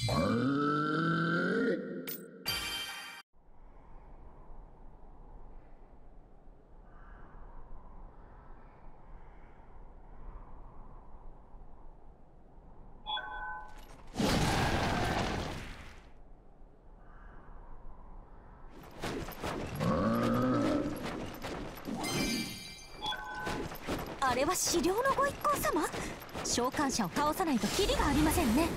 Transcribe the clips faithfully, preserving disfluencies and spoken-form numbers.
あれは資料のご一行様。召喚者を倒さないとキリがありませんね。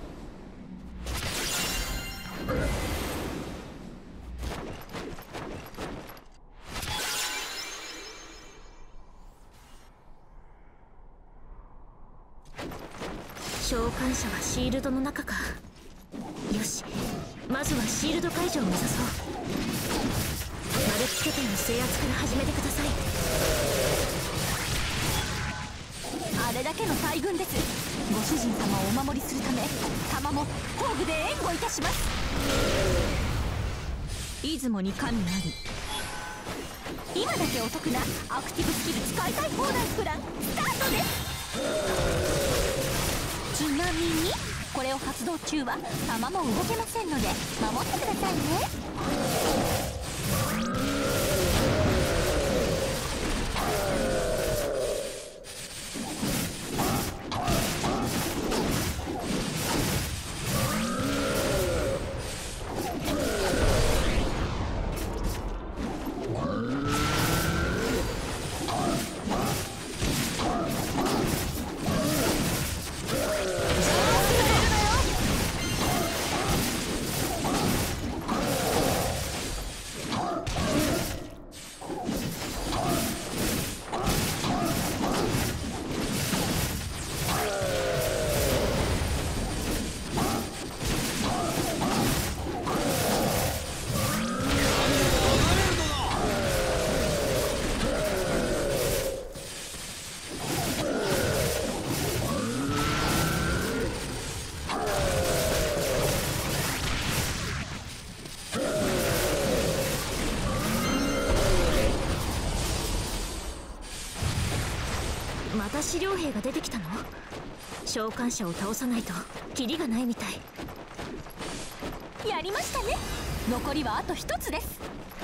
召喚者はシールドの中か。よし、まずはシールド解除を目指そう。マルチ拠点の制圧から始めてください。 あれだけの大軍です。ご主人様をお守りするため様も工具で援護いたします。出雲に神あり。今だけお得なアクティブスキル使いたい放題プランスタートです。ちなみにこれを発動中は弾も動けませんので守ってくださいね。また資料兵が出てきたの？召喚者を倒さないとキリがないみたい。 やりましたね。残りはあと一つです。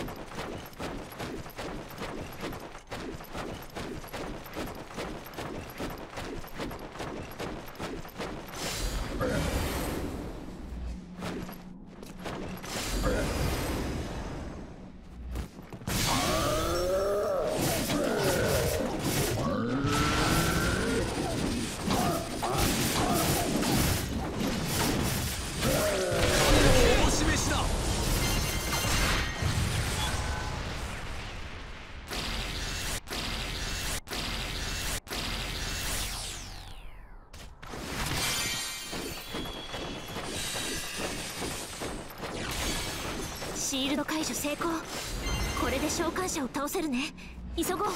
シールド解除成功。これで召喚者を倒せるね。急ごう。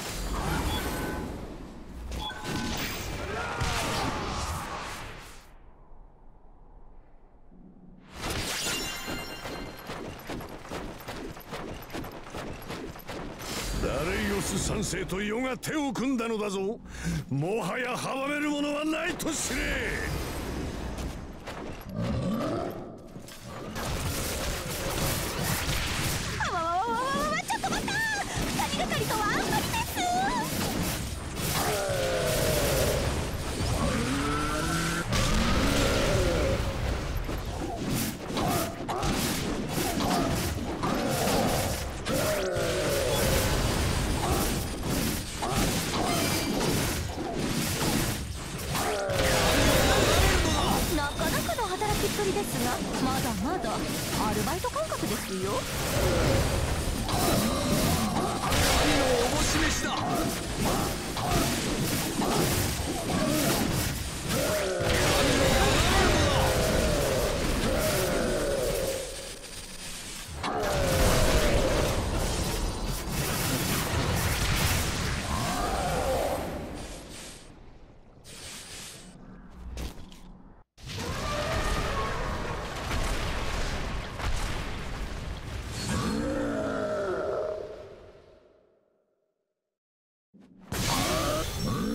ダレイオス三世と世が手を組んだのだぞ。もはや阻めるものはないと知れ。 ですが、まだまだアルバイト感覚ですよ。 神のおぼし飯だ。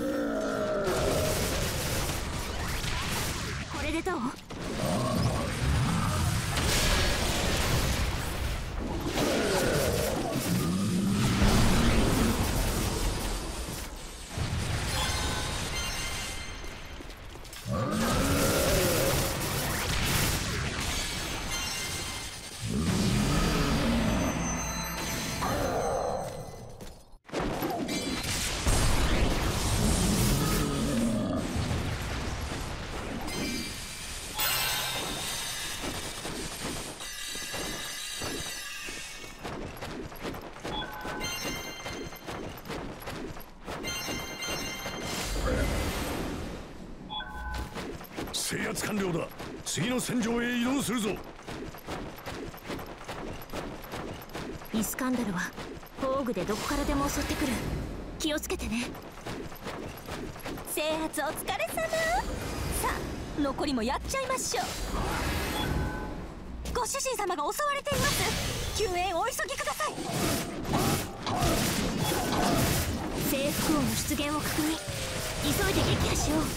これでどう？ 制圧完了だ。次の戦場へ移動するぞ。 イスカンダルは宝具でどこからでも襲ってくる。気をつけてね。 制圧お疲れ様。さあ残りもやっちゃいましょう。ご主人様が襲われています。救援お急ぎください。 征服王の出現を確認。急いで撃破しよう。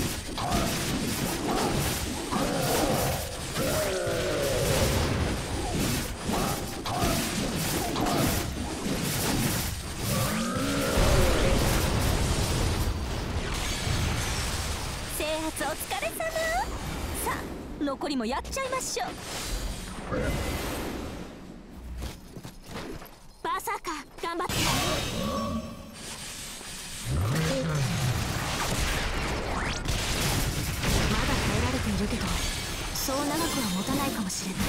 制圧お疲れ様。さあ残りもやっちゃいましょう。 バーサーカー頑張って。まだ耐えられているけど、そう長くは持たないかもしれない。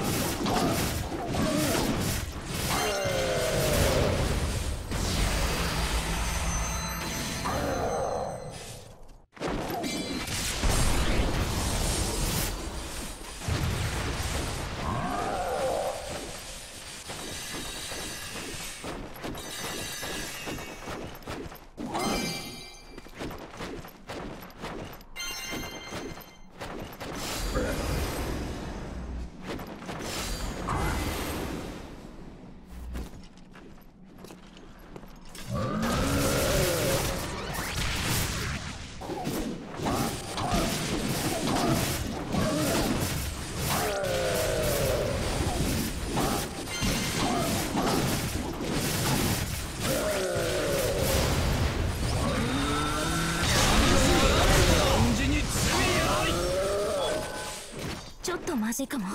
ちょっとまずいかも。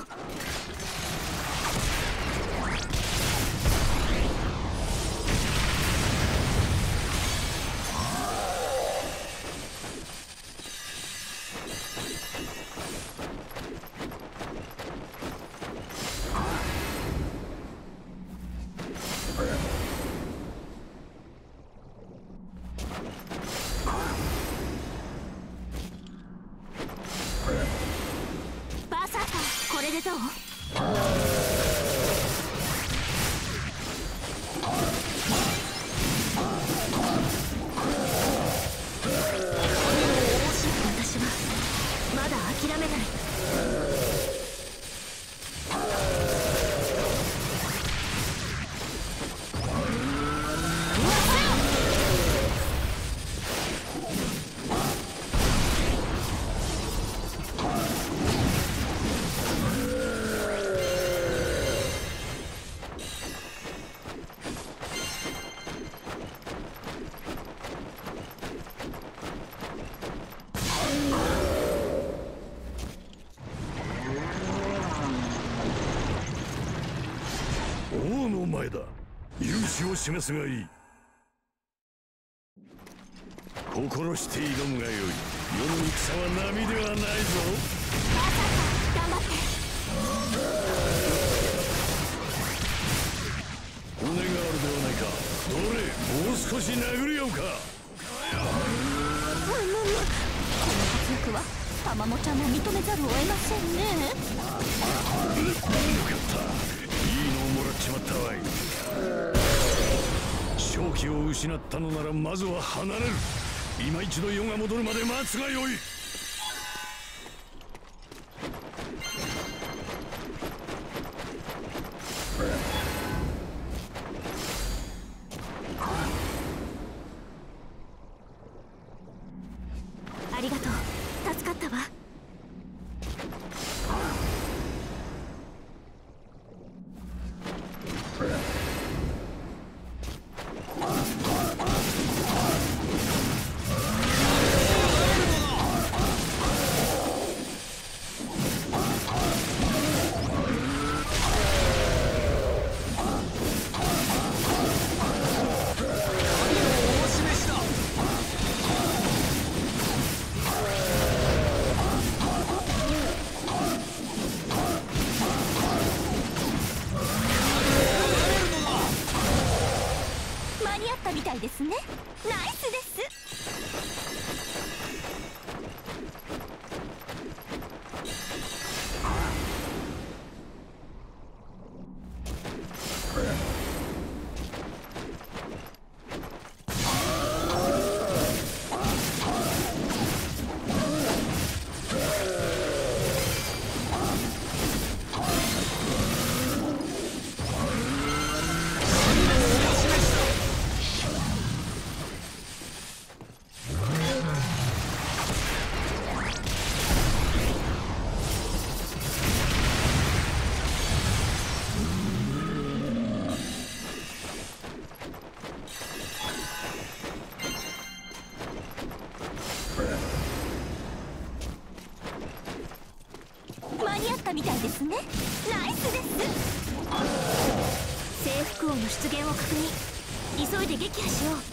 これでどう？私はまだ諦めない。 王の前だ。勇姿を示すがいい。心して挑むがよい。世の戦は波ではないぞ。 まさか頑張って。 骨があるではないか。どれ、もう少し殴り合うか。 むむむ、この活躍はタマモちゃんも認めざるを得ませんね。 よかった。いいのをもらっちまったわい。正気を失ったのならまずは離れる。今一度世が戻るまで待つがよい。 ありがとう。助かったわ。 に合ったみたいですね。ナイスです。征服王の出現を確認。急いで撃破しよう。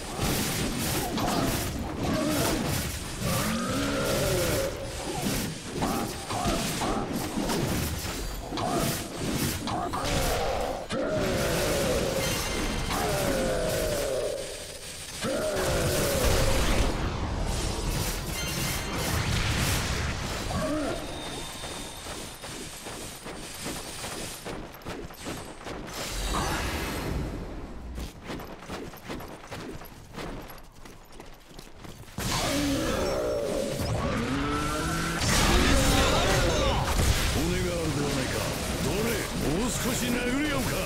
少し殴るようか。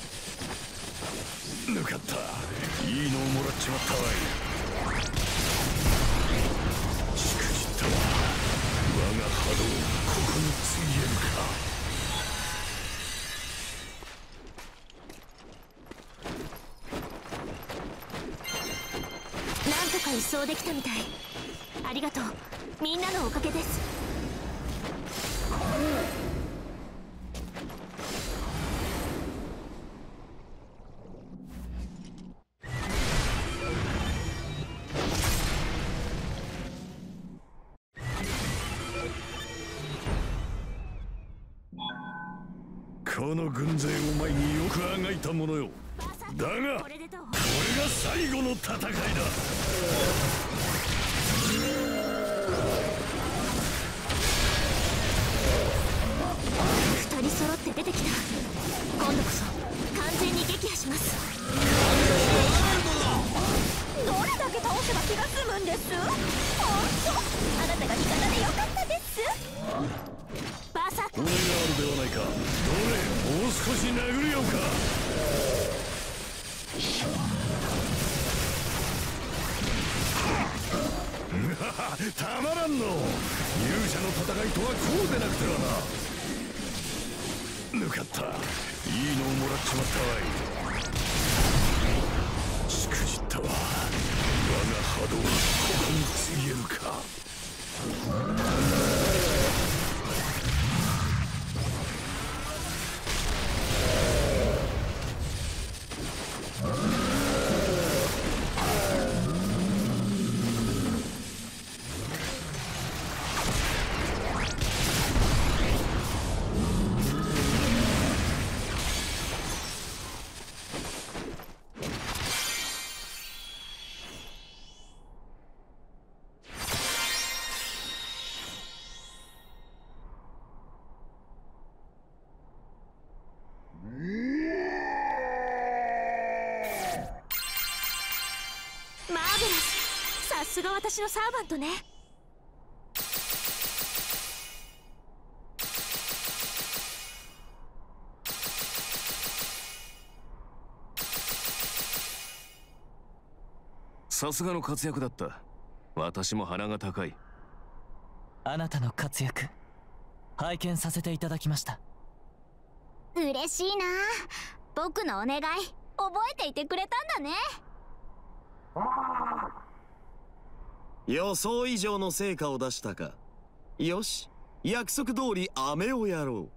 抜かった。いいのをもらっちまったわい。しくじったわ。我が波動ここについえるか。 なんとか一掃できたみたい。ありがとう。みんなのおかげです。 この軍勢を前によくあがいたものよ。だがこれが最後の戦いだ。 二人揃って出てきた。今度こそ完全に撃破します。どれだけ倒せば気が済むんです。ほんとあなたが味方でよかったです。バーサーカー、 骨があるではないか。どれもう少し殴るようか。たまらんの。勇者の戦いとはこうでなくてはな。抜かった。いいのをもらっちまったわい。しくじったわ。我が波動ここについえるか。 マーベラス。さすが私のサーバントね。 さすがの活躍だった。私も鼻が高い。 あなたの活躍拝見させていただきました。 嬉しいな。僕のお願い覚えていてくれたんだね。 予想以上の成果を出したか。よし、約束通り飴をやろう。